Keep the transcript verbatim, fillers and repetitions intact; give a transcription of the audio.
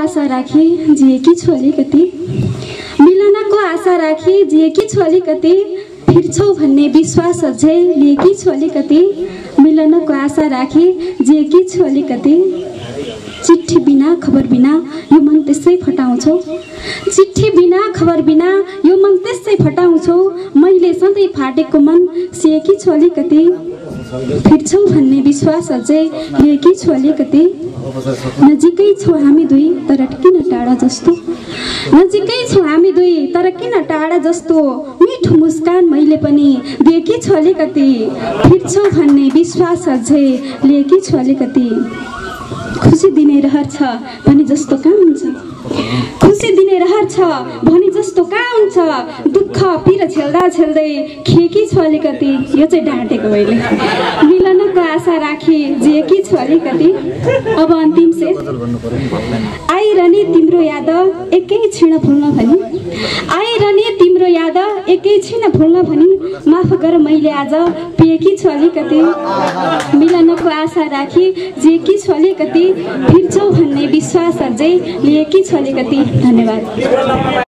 आशा राखी जिएकी छु अलिकति मिलनको आशा राखी जिएकी छु अलिकति फिर्छौ भन्ने विश्वास अझै लिएकी छु अलिकति मिलनको आशा राखी जिएकी छु अलिकति चिट्ठी बिना खबर बिना यो मन त्यसै फटाउँछौ चिट्ठी बिना खबर बिना यो मन त्यसै फटाउँछौ मैले सधैँ फाटेको मन सिएकी छु अलिकति फिर्छौ भन्ने विश्वास अझै लिएकी छु अलिकति नजिकै छौ हामी दुई तर किन टाढा जस्तो नजिकै छौ हामी दुई तर किन टाढा जस्तो मिठो मुस्कान मैले पनि दिएकी छु अलिकति फिर्छौ भन्ने विश्वास अझै लिएकी छु अलिकति खुसी दिने रहर छ भने जस्तो कहाँ हुन्छ खुसी दिने रहर छ भने जस्तो कहाँ हुन्छ दुःख पिर झेल्दा झेल्दै खिएकी छु अलिकति यो चाहिँ डाँटेको मैले मिलनको आशा राखी जिएकी छु अलिकति अब अन्तिम से आइरहने तिम्रो याद एकै क्षण भुल्न भनी आइरहने तिम्रो याद एकै क्षण भुल्न भनी माफ गर मैले आज पिएकी छु अलिकति मिलनको आशा राखी जिएकी छु अलिकति फिर्छौ भन्ने विश्वास अझै लिएकी छु अलिकति धन्यवाद।